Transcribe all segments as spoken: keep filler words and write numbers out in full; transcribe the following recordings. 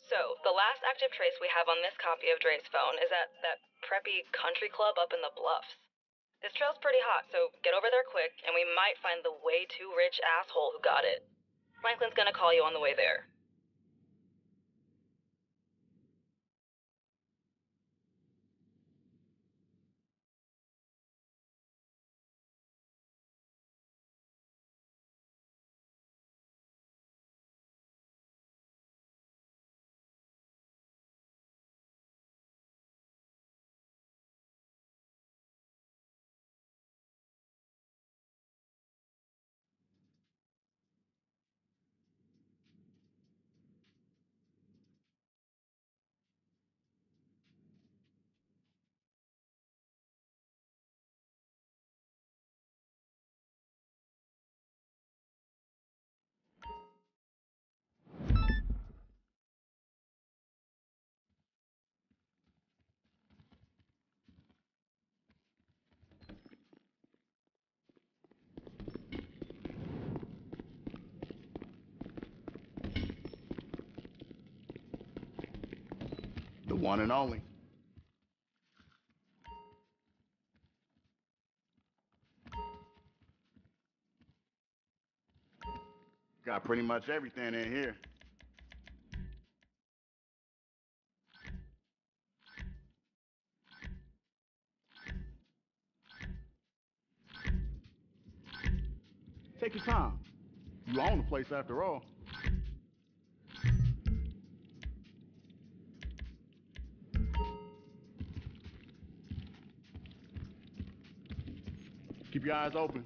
So, the last active trace we have on this copy of Dre's phone is at that preppy country club up in the Bluffs. This trail's pretty hot, so get over there quick, and we might find the way too rich asshole who got it. Franklin's gonna call you on the way there. The one and only. Got pretty much everything in here. Take your time. You own the place after all. Keep your eyes open.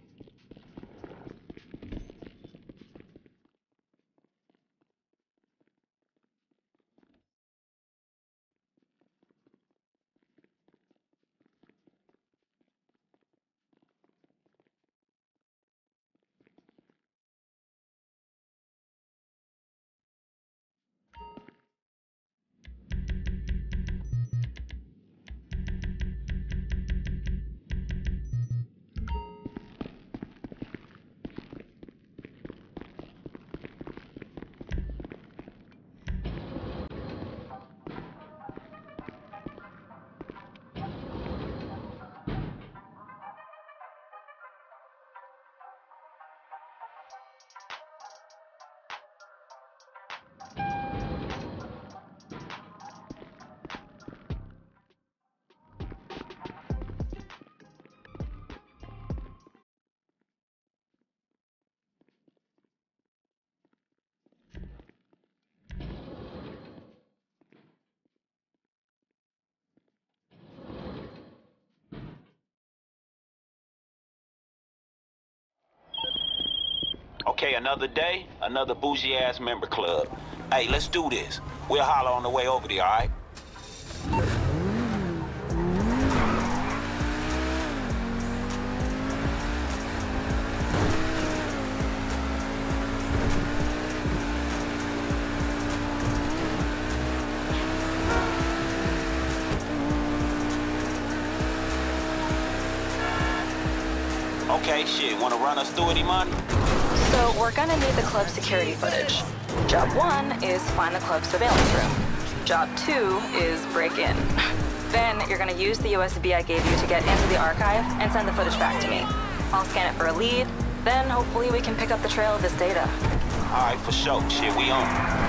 Okay, another day, another bougie-ass member club. Hey, let's do this. We'll holler on the way over there, all right? Okay, shit, wanna run us through it, Imani? So, we're gonna need the club security footage. Job one is find the club surveillance room. Job two is break in. Then, you're gonna use the U S B I gave you to get into the archive and send the footage back to me. I'll scan it for a lead, then hopefully we can pick up the trail of this data. All right, for sure. Shit, we on it.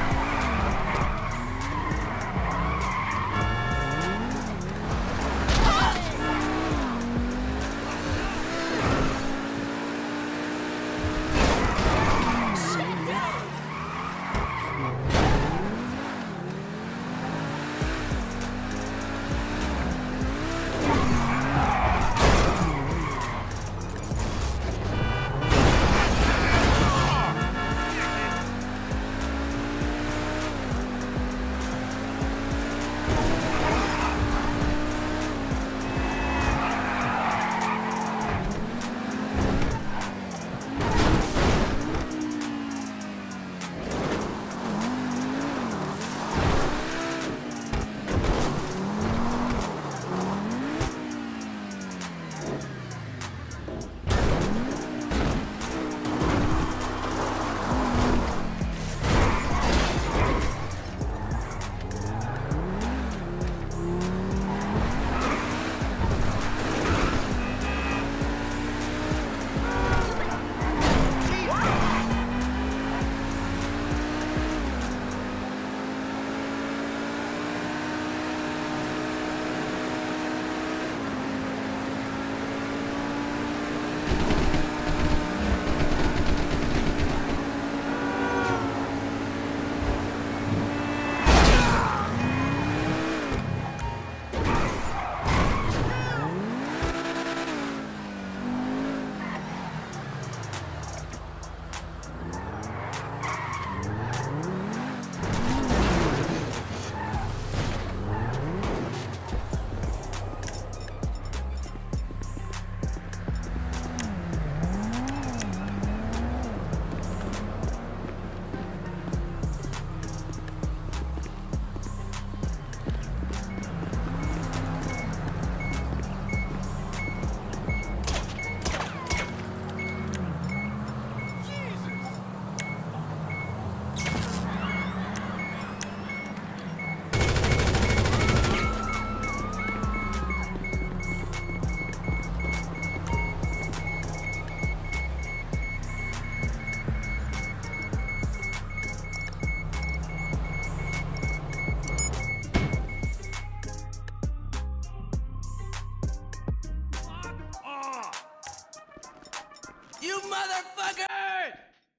motherfucker!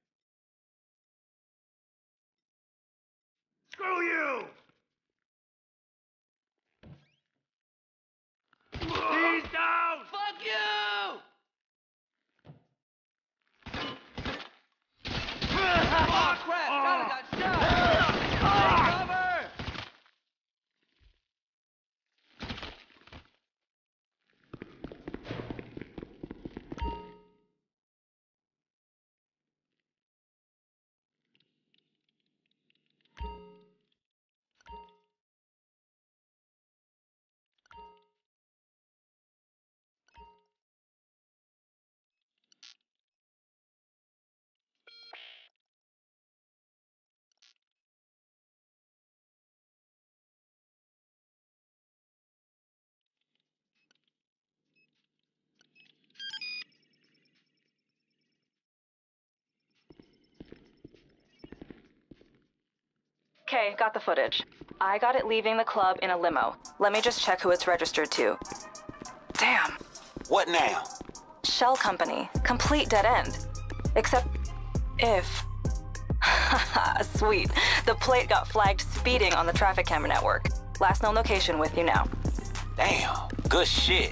Screw you! He's down! Fuck you! Oh, crap! Tyler got shot! Take cover! Okay, got the footage. I got it leaving the club in a limo. Let me just check who it's registered to. Damn. What now? Shell company. Complete dead end. Except if... Sweet. The plate got flagged speeding on the traffic camera network. Last known location with you now. Damn, good shit.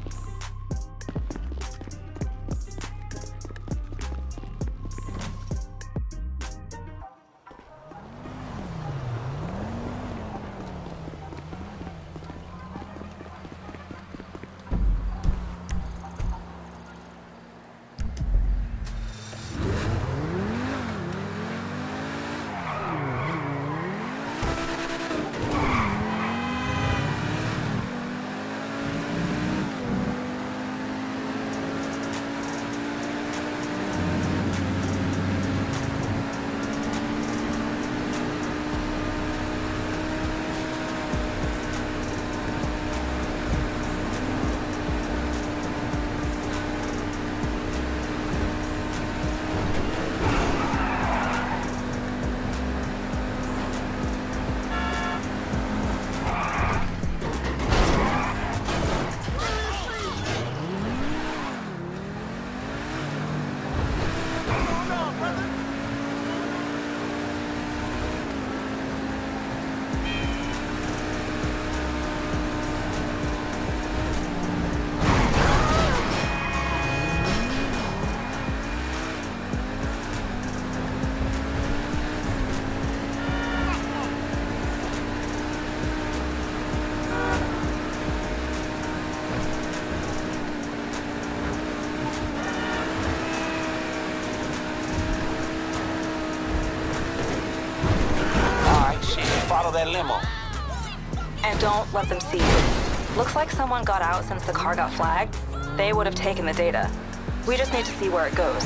Follow that limo. And don't let them see you. Looks like someone got out since the car got flagged. They would have taken the data. We just need to see where it goes.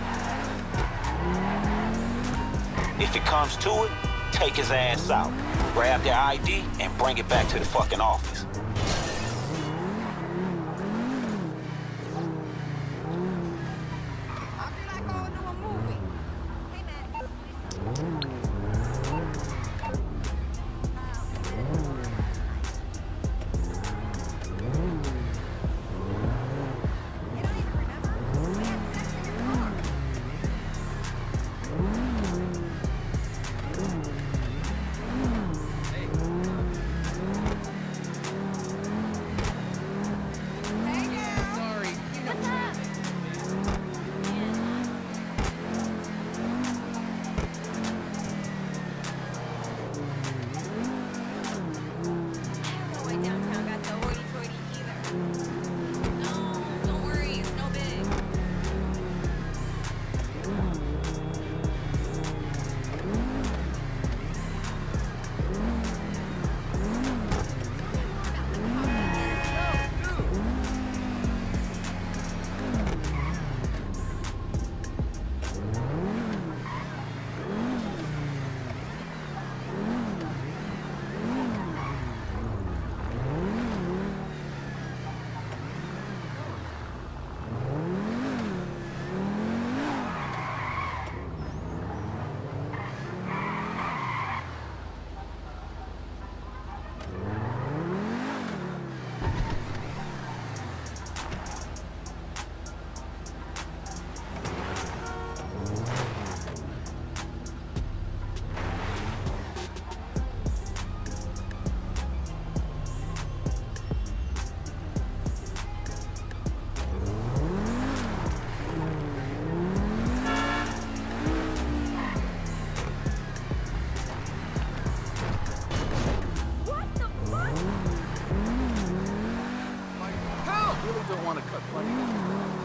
If it comes to it, take his ass out. Grab their I D and bring it back to the fucking office. want to cut funny.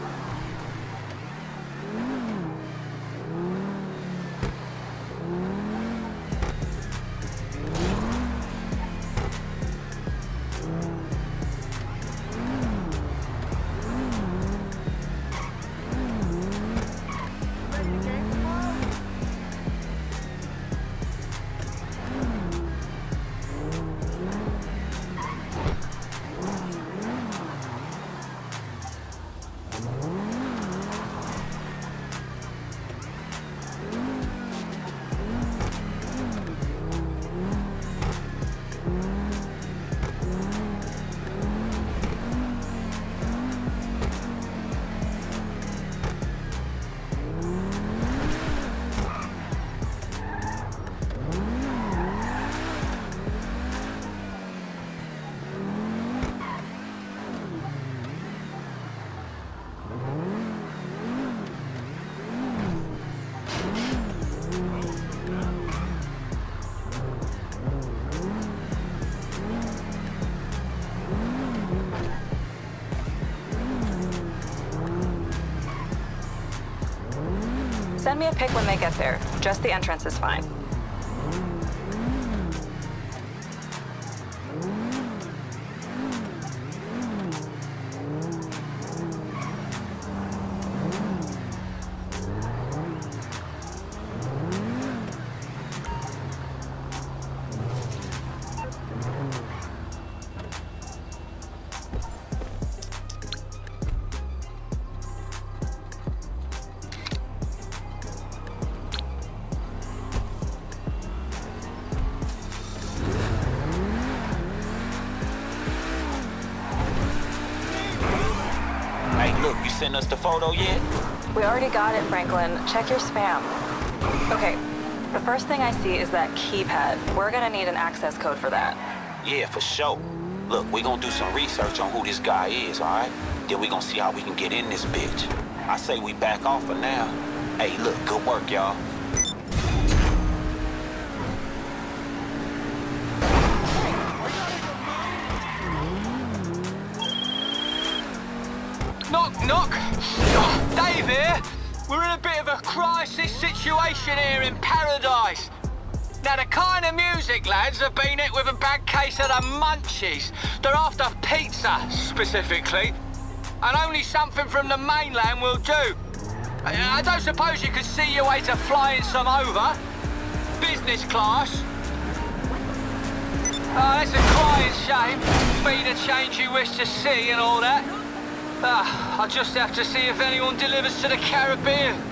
Send me a pic when they get there. Just the entrance is fine. Look, you sent us the photo yet? We already got it, Franklin. Check your spam. Okay, the first thing I see is that keypad. We're gonna need an access code for that. Yeah, for sure. Look, we gonna do some research on who this guy is, all right? Then we gonna see how we can get in this bitch. I say we back off for now. Hey, look, good work, y'all. Knock, knock. Oh, Dave here. We're in a bit of a crisis situation here in Paradise. Now, the kind of music lads have been hit with a bad case of the munchies. They're after pizza, specifically. And only something from the mainland will do. I don't suppose you could see your way to flying some over? Business class? Oh, that's a crying shame. Be the change you wish to see and all that. Ah, I'll just have to see if anyone delivers to the Caribbean.